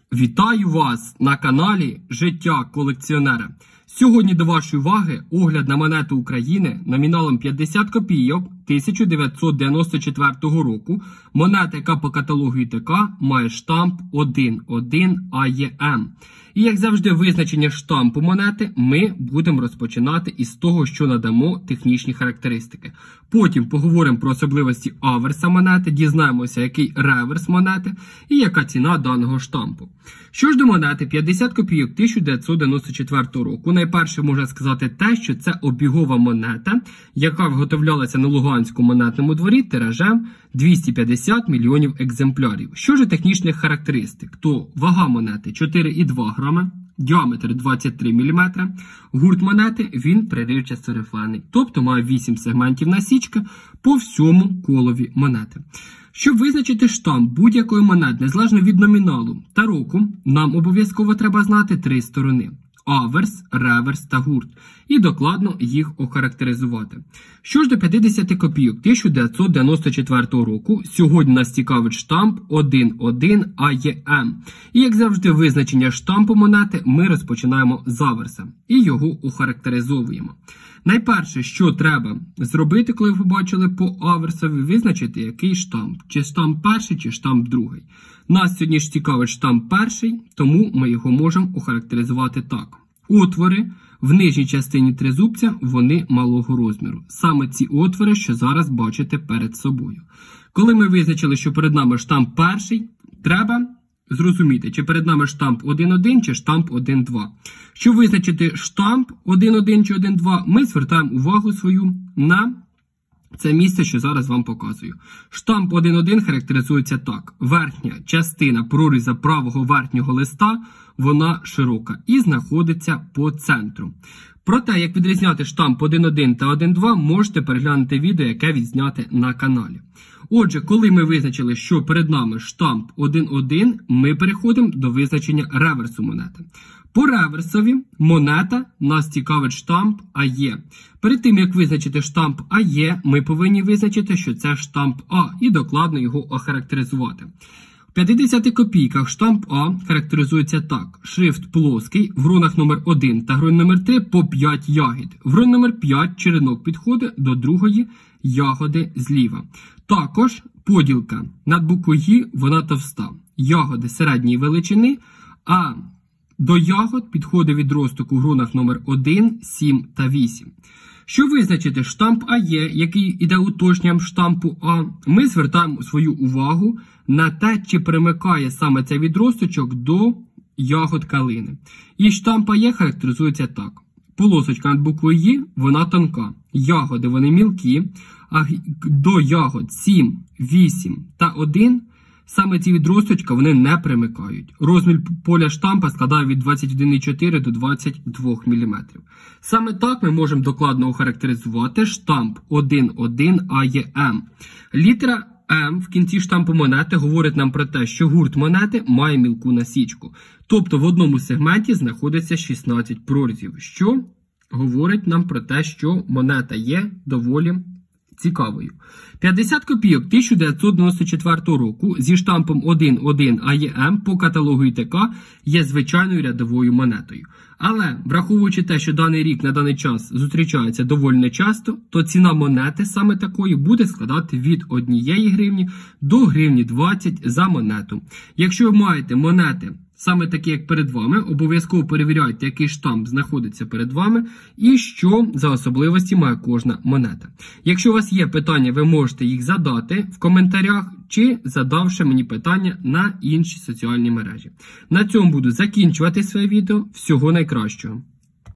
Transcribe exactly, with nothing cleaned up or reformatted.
Вітаю вас на каналі Життя колекціонера. Сьогодні до вашої уваги огляд на монету України номіналом п'ятдесят копійок тисяча дев'ятсот дев'яносто четвертого року. Монета, яка по каталогу ІТК має штамп один один А Е М. І як завжди визначення штампу монети ми будемо розпочинати із того, що надамо технічні характеристики. Потім поговоримо про особливості аверса монети, дізнаємося, який реверс монети і яка ціна даного штампу. Що ж до монети п'ятдесят копійок тисяча дев'ятсот дев'яносто четвертого року, найперше можна сказати те, що це обігова монета, яка виготовлялася на Луганському монетному дворі тиражем двісті п'ятдесят мільйонів екземплярів. Що ж технічних характеристик? То вага монети чотири і два грами, діаметр двадцять три міліметри, гурт монети він приривчасто рифлений, тобто має вісім сегментів насічки по всьому колові монети. Щоб визначити штамп будь-якої монети, незалежно від номіналу та року, нам обов'язково треба знати три сторони – аверс, реверс та гурт, і докладно їх охарактеризувати. Що ж до п'ятдесят копійок тисяча дев'ятсот дев'яносто четвертого року, сьогодні нас цікавить штамп один один А Е М. І як завжди визначення штампу монети ми розпочинаємо з аверса і його охарактеризовуємо. Найперше, що треба зробити, коли ви побачили по аверсові, визначити, який штамп. Чи штамп перший, чи штамп другий. Нас сьогодні ж цікавить штамп перший, тому ми його можемо охарактеризувати так. Отвори в нижній частині тризубця, вони малого розміру. Саме ці отвори, що зараз бачите перед собою. Коли ми визначили, що перед нами штамп перший, треба зрозуміти, чи перед нами штамп один один, чи штамп один два. Щоб визначити штамп один один чи один два, ми звертаємо увагу свою на це місце, що зараз вам показую. Штамп один один характеризується так. Верхня частина проріза правого верхнього листа, вона широка і знаходиться по центру. Про те, як відрізняти штамп один один та один два, можете переглянути відео, яке відзняте на каналі. Отже, коли ми визначили, що перед нами штамп один один, ми переходимо до визначення реверсу монети. По реверсові монета нас цікавить штамп А Е. Перед тим, як визначити штамп А Е, ми повинні визначити, що це штамп А і докладно його охарактеризувати. В п'ятдесят копійках штамп А характеризується так. Шрифт плоский, в гронах номер один та грон номер три по п'ять ягід. В грон номер п'ять черенок підходить до другої ягоди зліва. Також поділка над буквою «Й» вона товста. Ягоди середньої величини, а до ягод підходить відросток у гронах номер один, сім та вісім. Щоб визначити штамп А Е, який іде уточненням штампу А, ми звертаємо свою увагу на те, чи примикає саме цей відросточок до ягод калини. І штамп А Е характеризується так. Полосочка над буквою «Й» вона тонка. Ягоди вони мілкі, а до ягод сім, вісім та один саме ці відросточка вони не примикають. Розмір поля штампа складає від двадцять один і чотири до двадцять два міліметри. Саме так ми можемо докладно охарактеризувати штамп один один А Е М. Літера М в кінці штампу монети говорить нам про те, що гурт монети має мілку насічку. Тобто в одному сегменті знаходиться шістнадцять прорізів, що говорить нам про те, що монета є доволі цікавою. п'ятдесят копійок тисяча дев'ятсот дев'яносто четвертого року зі штампом один один А Е М по каталогу ІТК є звичайною рядовою монетою. Але, враховуючи те, що даний рік на даний час зустрічається доволі нечасто, то ціна монети саме такої буде складати від однієї гривні до гривні двадцять за монету. Якщо ви маєте монети саме такі, як перед вами, обов'язково перевіряйте, який штамп знаходиться перед вами і що за особливості має кожна монета. Якщо у вас є питання, ви можете їх задати в коментарях чи задавши мені питання на інші соціальні мережі. На цьому буду закінчувати своє відео. Всього найкращого!